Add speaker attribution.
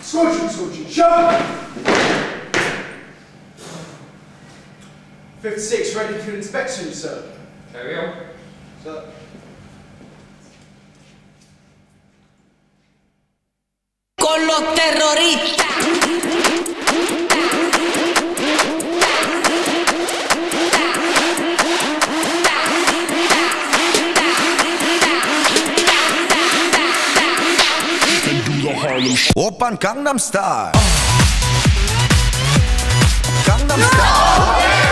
Speaker 1: Squadron, show! 56 ready for inspection, sir.
Speaker 2: Carry on.
Speaker 1: Sir.
Speaker 3: Con los terroristas.
Speaker 4: Harlem Shake. Open Gangnam Style. Gangnam Style.